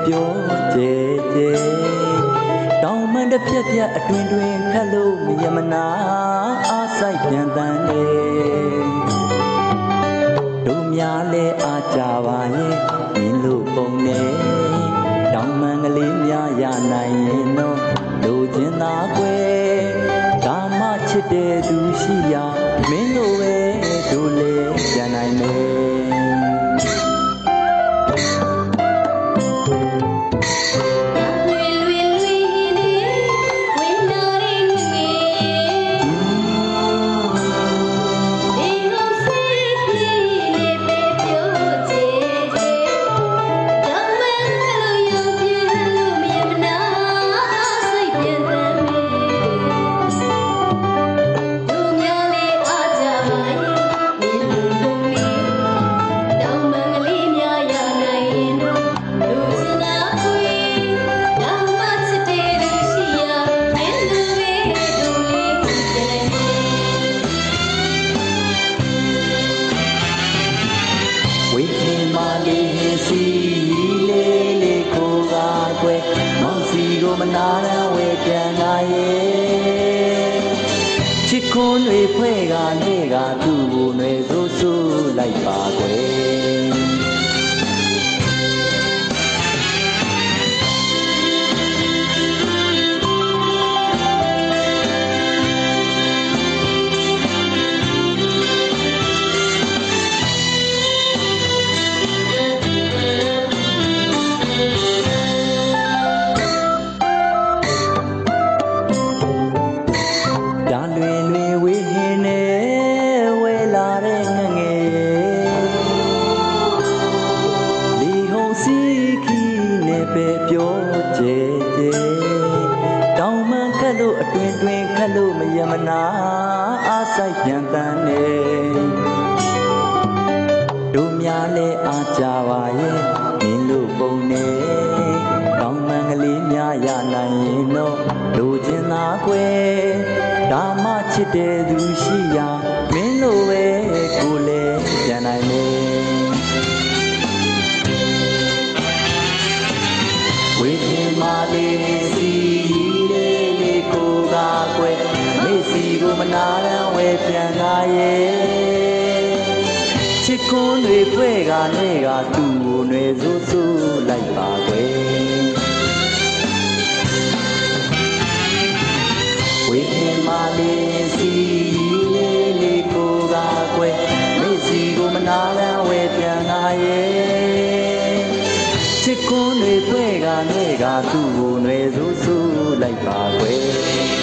ပြောကျဲကျဲတောင်မန်တစ်ဖြက်ဖြက်အတွင်တွင်ခတ်လို့မယမနာအားဆိုင်ပြန်တန်းနေတို့များလဲအားကြပါရဲ့မင်းတို့ပုံနေတောင်မန်ကလေးများရနိုင်ရင်တော့လူချင်းသားကွယ်ဒါမှချစ်တဲ့သူရှိရာမင်းတို့ပဲတို့လဲပြန်နိုင်မယ်မနာရဝေပြန်လာရဲ့ချစ်ခွန်းတွေဖွဲ့ကနေကသူ့ကိုတွေဆိုးဆိုးလိုက်ပါကွယ်ပြောကျဲကျဲတောင်မှခတ်လို့အတွင်တွင်ခတ်လို့မယမနာအားဆိုင်ပြန်တန်းနေတို့များလဲအားကြပါရဲ့မင်းတို့ပုံနေတောင်မှန်ကလေးများရနိုင်ရင်တော့လူချင်းသားကွယ်ဒါမှချစ်တဲ့သူရှိရာမင်းတို့ပဲကိုလဲပြန်နိုင်မယ်ဝေခင်မာလေးစီလေးလေးကိုကကွယ်မေစီကိုမနာရန်ဝဲပြန်လာရဲ့ချစ်ခွန်းတွေဖွဲ့ကနေကသူ့ကိုတွေဆိုးဆိုးလိုက်ပါကွယ်ဝေခင်မာလေးစီလေးလေးကိုကကွယ်မေစီကိုမနာရန်ဝဲပြန်လာရဲ့ချစ်ခွန်းတွေဖွဲ့ကနေကသူ့ကိုတွေဆိုးဆိုးလိုက်ပါကွယ်